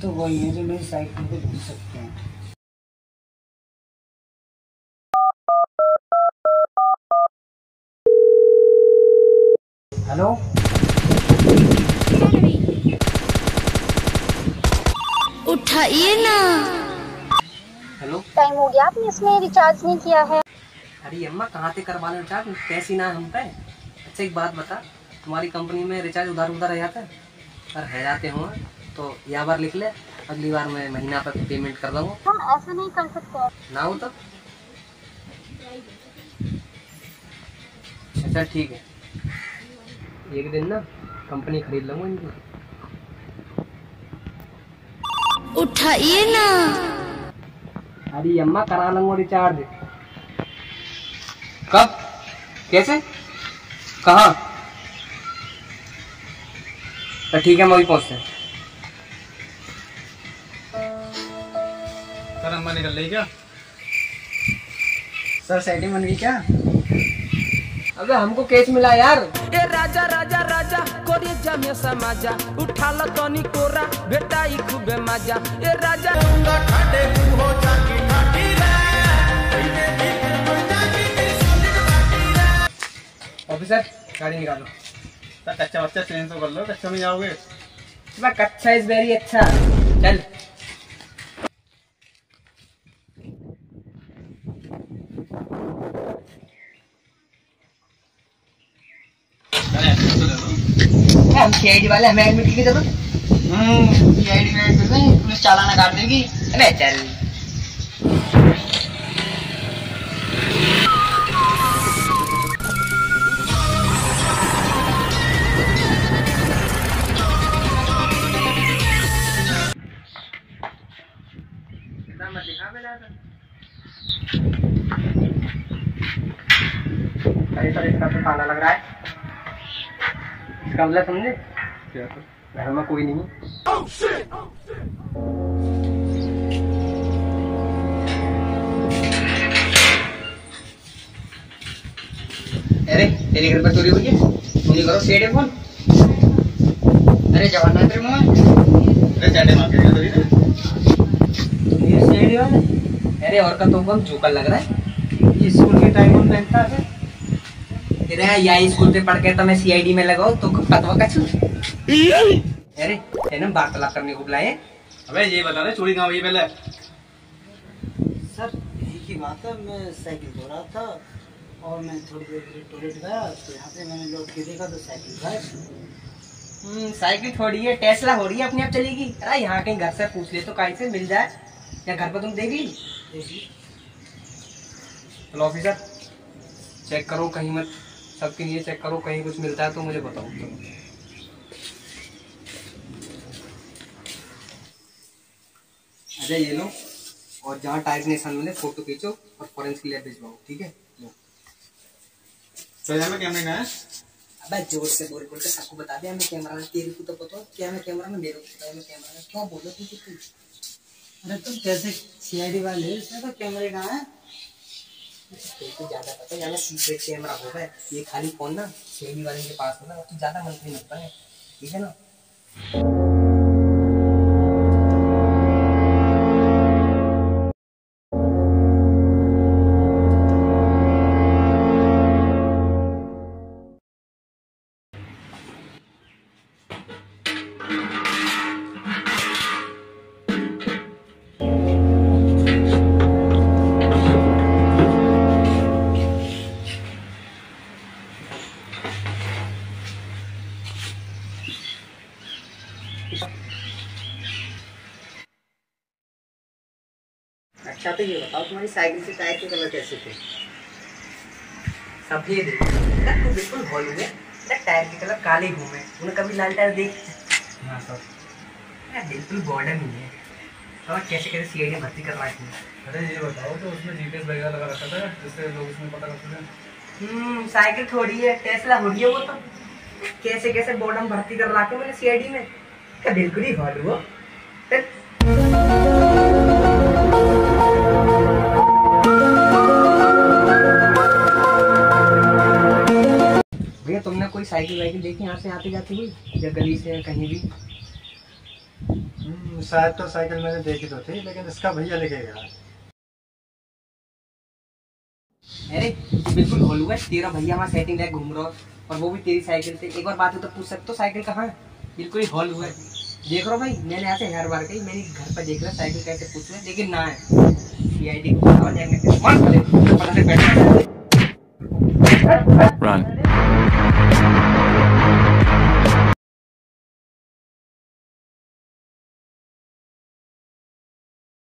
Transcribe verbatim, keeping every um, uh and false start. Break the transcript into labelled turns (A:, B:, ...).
A: तो वही है जो मेरी साइकिल को धो सकते हैं। हेलो,
B: उठाइए ना।
C: हेलो,
D: टाइम हो गया, आपने इसमें रिचार्ज नहीं किया है।
C: अरे अम्मा कहाँ से करवा लें रिचार्ज, पैसे ना हम पे। अच्छा एक बात बता, तुम्हारी कंपनी में रिचार्ज उधार उधार रह जाता है? अगर रह जाते हो तो या बार लिख ले, अगली बार मैं महीना पर पेमेंट कर दूँगा।
D: हम ऐसा नहीं कर सकते।
C: ना हो तो अच्छा ठीक है, एक दिन ना कंपनी खरीद लूँगा इनकी।
B: उठाइए ना।
C: अरे अम्मा करा लूँगा रिचार्ज। कब, कैसे, कहाँ? तो ठीक है, मैं वही पहुँचते।
E: सर अम्मा निकल रही क्या?
A: सर सेटिंग बन गई क्या?
C: अबे हमको केस मिला यार।
F: ए राजा राजा राजा कोरी जमे समाजा उठा लो तनी कोरा बेटा ई खूबे मजा। ए राजा खाटे हो जाकी ठाटी रे
C: ऑफिसर गाड़ी निकालो।
E: सर कच्चा बच्चा चेंज तो कर लो, कच्चा में जाओगे।
C: कच्चा इज वेरी अच्छा, चल। हम सीआईडी वाले, हमें एडमिट की जरूरत।
A: हम्म सीआईडी में पुलिस चालान काट देगी।
C: अबे चल। मत दिखा मेरा अरे सर इसका तो ताला लग रहा है। इसका मतलब समझे
E: क्या सर?
C: घर में कोई नहीं। अरे तेरे घर पर चोरी हुई है, चोरी करो सीआईडी फोन।
A: अरे जवान तेरे मुंह में।
E: अरे चाटे मार के दे दो।
C: ये सीआईडी वाला, अरे और का तो कौन जोकर लग रहा है।
A: ये स्कूल के टाइम में पहनता है।
C: तेरे या स्कूल पे पढ़ के तो मैं सीआईडी में लगाओ तो पतवा का छू। अरे तेने वार्तालाप करने को बुलाए।
E: अबे ये बता दे चोरी कहाँ हुई पहले?
A: सर यही की बात है, मैं साइकिल धो रहा था और मैं थोड़ी देर के लिए टॉयलेट गया तो यहाँ पे मैंने लौट के देखा तो साइकिल गायब।
C: हम्म साइकिल थोड़ी है, टेस्ला हो रही है, अपने आप चलेगी। अरे यहाँ कहीं घर से पूछ ले तो कहीं से मिल जाए, या घर पर तुम देख ली। चलो ऑफिसर चेक करो, कहीं मत सबके लिए चेक करो, कहीं कुछ मिलता है तो मुझे बताओ। अच्छा ये लो, और जहाँ टाइप निशान मिले फोटो खींचो और फॉरेंसिक लैब भिजवाओ, ठीक है? लो
E: सर यहाँ में कैमरे ना है?
C: अबे जोर से बोल बोल के सबको बता दे हमें कैमरा है। तेरे को तो पता है क्या, मैं कैमरा में, मेरे को पता है मैं कैमरा है। क्यों बोलो तू कुछ?
A: अरे तुम कैसे सीआईडी वाले, इसमें तो कैमरे कहाँ है?
C: तो ज्यादा पता है, ज्यादा सीक्रेट कैमरा होगा ये, खाली फोन ना सीआईडी वाले के पास होना, तो ज्यादा मंथली मिलता है, ठीक है ना? अच्छा तो ये बताओ तुम्हारी साइकिल के टायर के कलर कैसे थे? सफेद है तो बिल्कुल हॉल हुए, टायर के कलर काले घूमे। उन्हें कभी लाल टायर देख? हाँ सर। बिल्कुल बॉर्डर नहीं है। और कैसे कैसे सीआईडी भर्ती करवा है?
E: अरे ये बताओ तो उसमें जीपीएस वगैरह लगा रखा था जिससे लोग उसमें पता कर सकें।
C: हम्म साइकिल थोड़ी है, टेस्ला हो रही है वो तो। कैसे कैसे बॉर्डर भर्ती कर रखा मैंने सीआईडी में, क्या बिल्कुल ही हॉल हुआ। भैया तुमने कोई साइकिल वाइकिल देखी यहाँ से आते जाते हुई, या गली से या कहीं भी?
G: हम्म, शायद तो साइकिल मैंने देखी तो थी, लेकिन इसका भैया लेके गया।
C: अरे बिल्कुल होल हुआ है, तेरा भैया वहाँ सेटिंग लेके घूम रहा है और वो भी तेरी साइकिल से। एक बार बात हो तो पूछ सकते हो साइकिल कहाँ है? बिल्कुल ही हॉल हुआ है। देख रहा भाई, मैंने ऐसे हर बार कही मेरी घर पर देख रहा साइकिल कैसे पूछ रहे, लेकिन ना है सीआईडी को पता नहीं, पता नहीं बैठा।